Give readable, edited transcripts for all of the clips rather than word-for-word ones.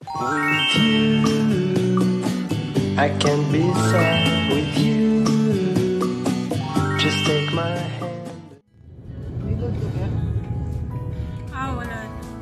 With you, I can be sad with you. Just take my hand. Wala.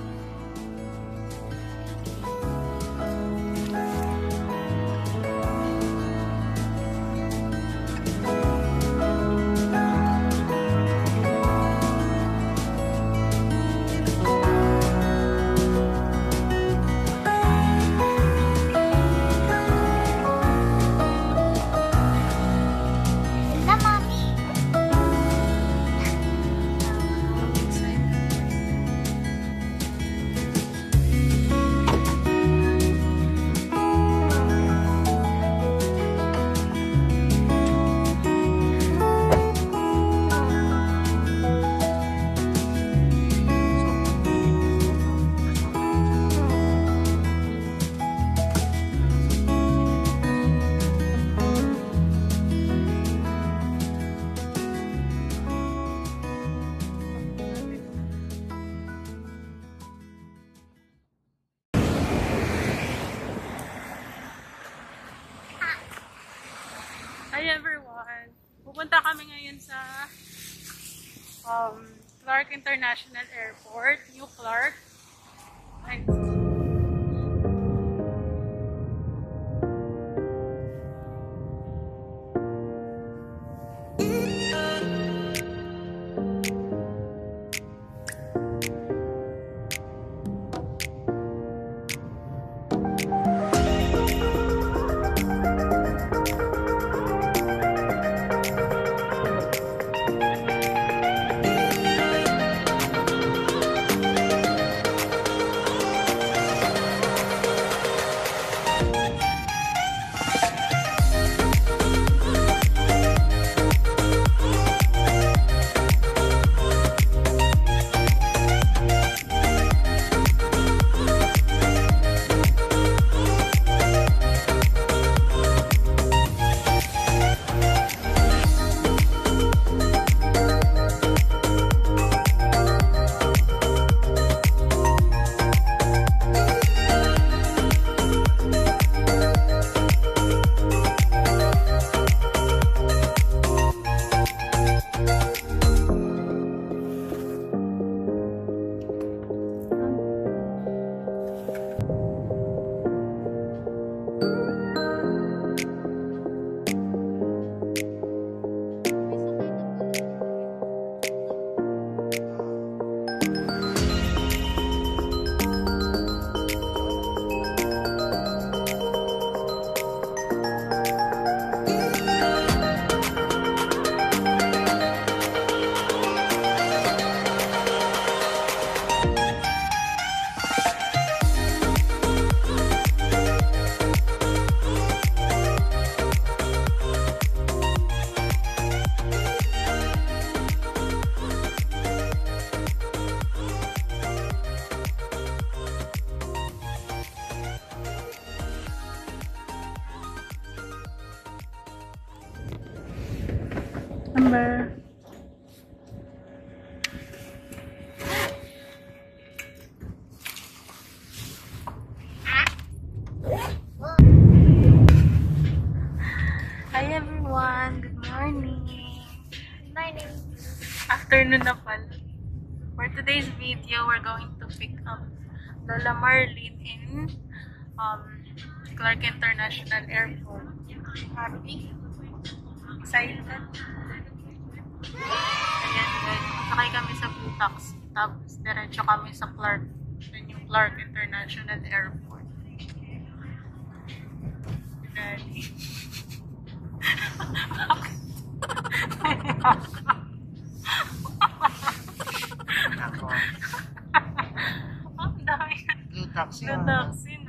Hi everyone! Pupunta kami ngayon sa Clark International Airport, New Clark. Number. Hi everyone, good morning. Good morning. Afternoon na pala. For today's video, we're going to pick up Lola Marlene in Clark International Airport. Happy? Excited? Ayan, sakay kami sa Blue Taxi. Tapos, diretso kami sa Clark. Yun yung Clark International Airport. Ready? Ang dami. Blue Taxi. Blue Taxi, no?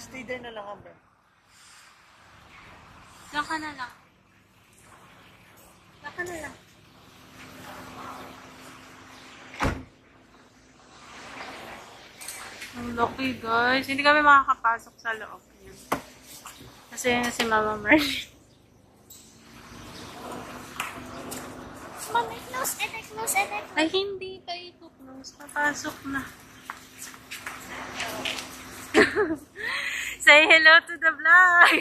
Stay there na lang, Amber. Diyan ka na lang. Diyan ka na lang. Ang lucky, guys. Hindi kami makakapasok sa loob. Yan. Kasi yun si Mama Merlin. Mom, close, close. Ay, hindi pa i-close. Papasok na. Say hello to the vlog!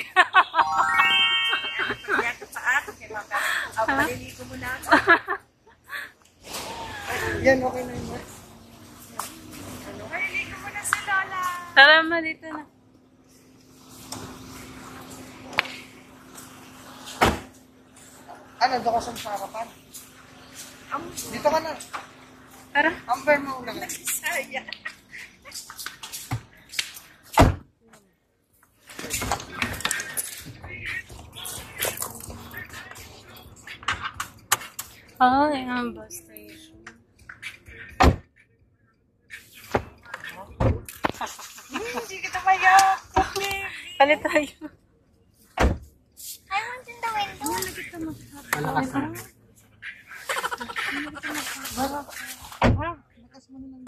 Pagyatot sa atin, kaya maliligo mo na ako. Yan, okay na yun. Maliligo mo na si Lola. Tara ma, dito na. Ano, doon ka sa harapan? Dito ka na. Tara. Amber mo lang. Saya. Oh, yung bus station. Hindi kita mayak. Kalit tayo. I want in the window. Malakas na. Malakas mo naman.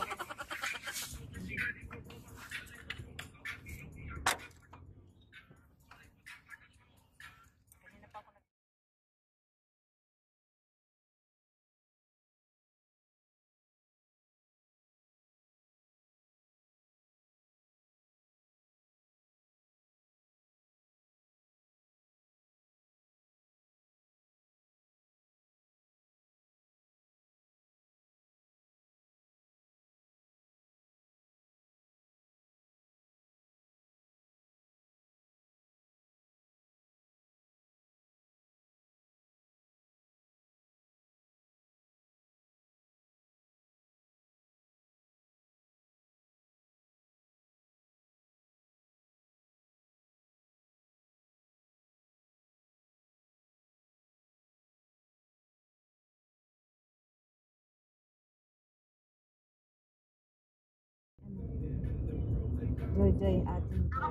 Joy, atin ko.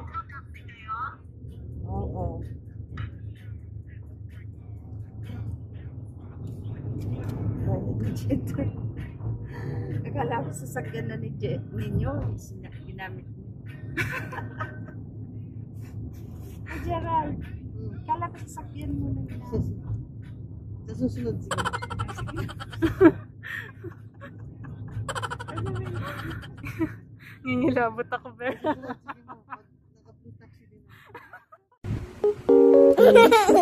Oo. Akala ko sasakyan na ni ninyo. Ginamit mo. Gerald, akala ko sasakyan mo na ginamit. Sa susunod, sige. Nginilabot ako, Bella. Nakapunta siya din.